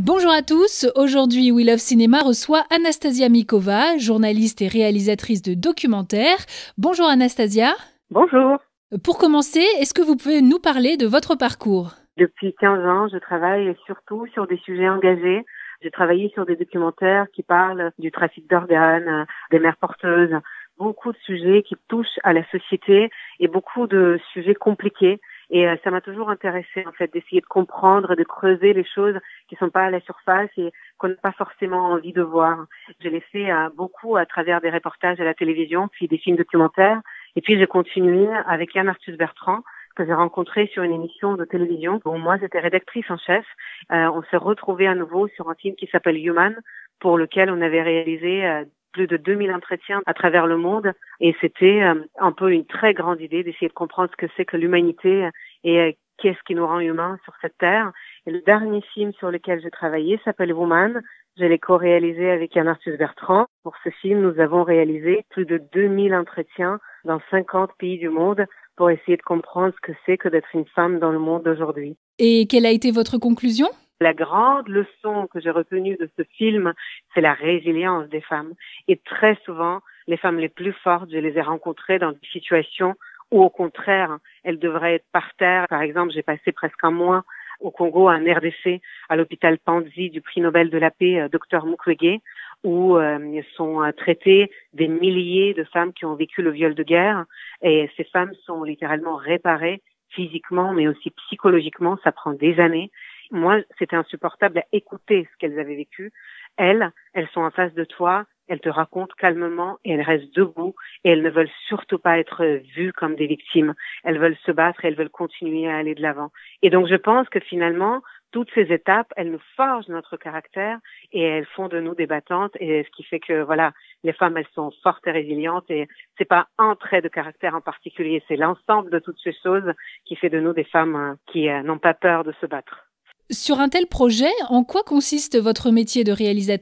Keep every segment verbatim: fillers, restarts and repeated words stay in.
Bonjour à tous, aujourd'hui We Love Cinéma reçoit Anastasia Mikova, journaliste et réalisatrice de documentaires. Bonjour Anastasia. Bonjour. Pour commencer, est-ce que vous pouvez nous parler de votre parcours ? Depuis quinze ans, je travaille surtout sur des sujets engagés. J'ai travaillé sur des documentaires qui parlent du trafic d'organes, des mères porteuses, beaucoup de sujets qui touchent à la société et beaucoup de sujets compliqués. Et ça m'a toujours intéressée, en fait, d'essayer de comprendre, de creuser les choses qui sont pas à la surface et qu'on n'a pas forcément envie de voir. Je l'ai fait euh, beaucoup à travers des reportages à la télévision, puis des films documentaires. Et puis j'ai continué avec Yann Arthus Bertrand, que j'ai rencontré sur une émission de télévision. Bon, moi, j'étais rédactrice en chef. Euh, on s'est retrouvés à nouveau sur un film qui s'appelle Human, pour lequel on avait réalisé euh, plus de deux mille entretiens à travers le monde. Et c'était euh, un peu une très grande idée d'essayer de comprendre ce que c'est que l'humanité et euh, qu'est-ce qui nous rend humains sur cette terre. Et le dernier film sur lequel j'ai travaillé s'appelle Woman. Je l'ai co-réalisé avec Yann Arthus Bertrand. Pour ce film, nous avons réalisé plus de deux mille entretiens dans cinquante pays du monde pour essayer de comprendre ce que c'est que d'être une femme dans le monde d'aujourd'hui. Et quelle a été votre conclusion ? La grande leçon que j'ai retenue de ce film, c'est la résilience des femmes. Et très souvent, les femmes les plus fortes, je les ai rencontrées dans des situations où, au contraire, elles devraient être par terre. Par exemple, j'ai passé presque un mois au Congo, en R D C, à l'hôpital Panzi du prix Nobel de la paix, Dr Mukwege, où euh, sont euh, traitées des milliers de femmes qui ont vécu le viol de guerre. Et ces femmes sont littéralement réparées physiquement, mais aussi psychologiquement. Ça prend des années. Moi, c'était insupportable à écouter ce qu'elles avaient vécu. Elles, elles sont en face de toi, elles te racontent calmement et elles restent debout et elles ne veulent surtout pas être vues comme des victimes. Elles veulent se battre et elles veulent continuer à aller de l'avant. Et donc, je pense que finalement, toutes ces étapes, elles nous forgent notre caractère et elles font de nous des battantes. Et ce qui fait que, voilà, les femmes, elles sont fortes et résilientes et c'est pas un trait de caractère en particulier, c'est l'ensemble de toutes ces choses qui fait de nous des femmes qui n'ont pas peur de se battre. Sur un tel projet, en quoi consiste votre métier de réalisatrice ?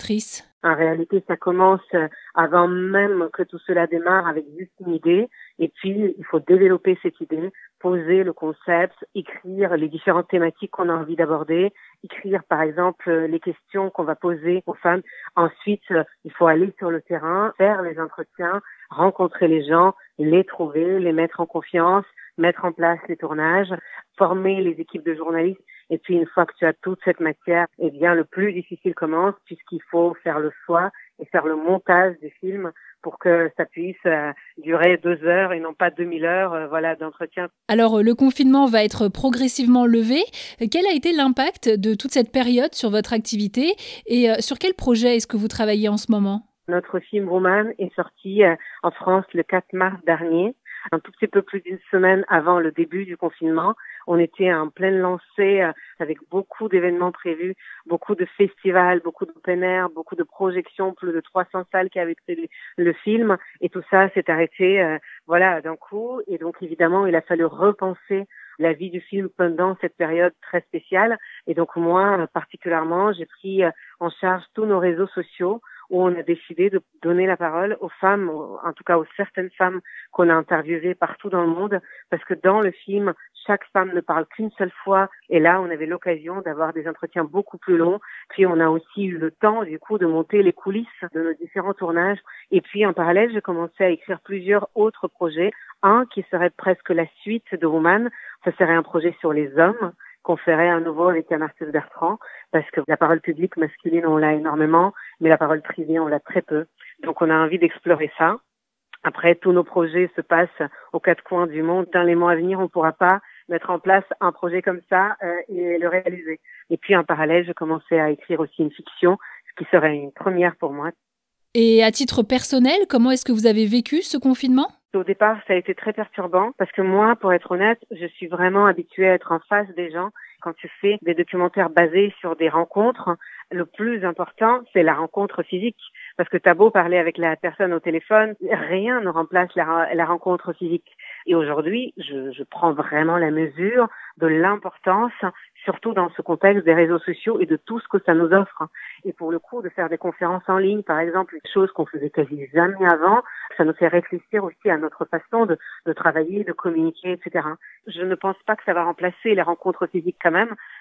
En réalité, ça commence avant même que tout cela démarre avec juste une idée. Et puis, il faut développer cette idée, poser le concept, écrire les différentes thématiques qu'on a envie d'aborder, écrire, par exemple, les questions qu'on va poser aux femmes. Ensuite, il faut aller sur le terrain, faire les entretiens, rencontrer les gens, les trouver, les mettre en confiance, mettre en place les tournages, former les équipes de journalistes. Et puis, une fois que tu as toute cette matière, eh bien, le plus difficile commence puisqu'il faut faire le choix et faire le montage des films pour que ça puisse euh, durer deux heures et non pas deux mille heures euh, voilà, d'entretien. Alors, le confinement va être progressivement levé. Quel a été l'impact de toute cette période sur votre activité et euh, sur quel projet est-ce que vous travaillez en ce moment ? Notre film Woman est sorti euh, en France le quatre mars dernier. Un tout petit peu plus d'une semaine avant le début du confinement. On était en pleine lancée euh, avec beaucoup d'événements prévus, beaucoup de festivals, beaucoup d'open air, beaucoup de projections, plus de trois cents salles qui avaient prévu le film. Et tout ça s'est arrêté euh, voilà, d'un coup. Et donc, évidemment, il a fallu repenser la vie du film pendant cette période très spéciale. Et donc, moi, particulièrement, j'ai pris en charge tous nos réseaux sociaux où on a décidé de donner la parole aux femmes, en tout cas aux certaines femmes qu'on a interviewées partout dans le monde, parce que dans le film, chaque femme ne parle qu'une seule fois, et là, on avait l'occasion d'avoir des entretiens beaucoup plus longs, puis on a aussi eu le temps, du coup, de monter les coulisses de nos différents tournages, et puis en parallèle, j'ai commencé à écrire plusieurs autres projets, un qui serait presque la suite de Woman, ce serait un projet sur les hommes, qu'on ferait à nouveau avec Yann Arthus Bertrand, parce que la parole publique masculine, on l'a énormément, mais la parole privée, on l'a très peu. Donc, on a envie d'explorer ça. Après, tous nos projets se passent aux quatre coins du monde. Dans les mois à venir, on ne pourra pas mettre en place un projet comme ça euh, et le réaliser. Et puis, en parallèle, je commençais à écrire aussi une fiction, ce qui serait une première pour moi. Et à titre personnel, comment est-ce que vous avez vécu ce confinement ? Au départ, ça a été très perturbant parce que moi, pour être honnête, je suis vraiment habituée à être en face des gens. Quand tu fais des documentaires basés sur des rencontres, le plus important, c'est la rencontre physique. Parce que t'as beau parler avec la personne au téléphone, rien ne remplace la, la rencontre physique. Et aujourd'hui, je, je prends vraiment la mesure de l'importance, surtout dans ce contexte des réseaux sociaux et de tout ce que ça nous offre. Et pour le coup, de faire des conférences en ligne, par exemple, une chose qu'on faisait quasi jamais avant, ça nous fait réfléchir aussi à notre façon de, de travailler, de communiquer, et cetera. Je ne pense pas que ça va remplacer les rencontres physiques quand même,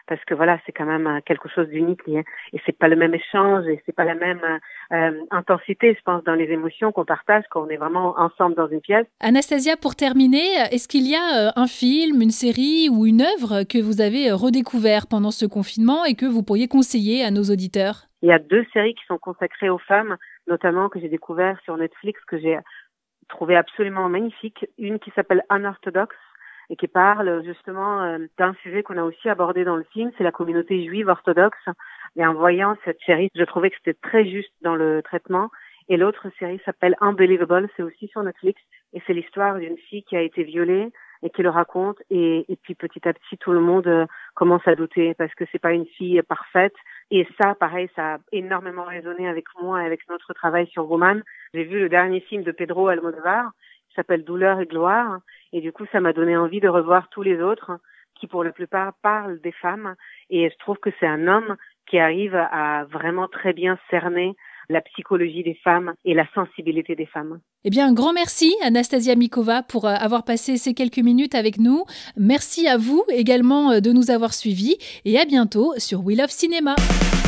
parce que voilà, c'est quand même quelque chose d'unique et, et c'est pas le même échange et c'est pas la même euh, intensité, je pense, dans les émotions qu'on partage quand on est vraiment ensemble dans une pièce. Anastasia, pour terminer, est-ce qu'il y a un film, une série ou une œuvre que vous avez redécouvert pendant ce confinement et que vous pourriez conseiller à nos auditeurs? Il y a deux séries qui sont consacrées aux femmes, notamment que j'ai découvert sur Netflix, que j'ai trouvé absolument magnifique. Une qui s'appelle Unorthodox et qui parle justement euh, d'un sujet qu'on a aussi abordé dans le film, c'est la communauté juive orthodoxe. Et en voyant cette série, je trouvais que c'était très juste dans le traitement. Et l'autre série s'appelle Unbelievable, c'est aussi sur Netflix. Et c'est l'histoire d'une fille qui a été violée et qui le raconte. Et, et puis petit à petit, tout le monde euh, commence à douter parce que c'est pas une fille parfaite. Et ça, pareil, ça a énormément résonné avec moi et avec notre travail sur Woman. J'ai vu le dernier film de Pedro Almodóvar, qui s'appelle Douleur et gloire. Et du coup, ça m'a donné envie de revoir tous les autres qui, pour la plupart, parlent des femmes. Et je trouve que c'est un homme qui arrive à vraiment très bien cerner la psychologie des femmes et la sensibilité des femmes. Eh bien, un grand merci, Anastasia Mikova, pour avoir passé ces quelques minutes avec nous. Merci à vous également de nous avoir suivis et à bientôt sur We Love Cinéma.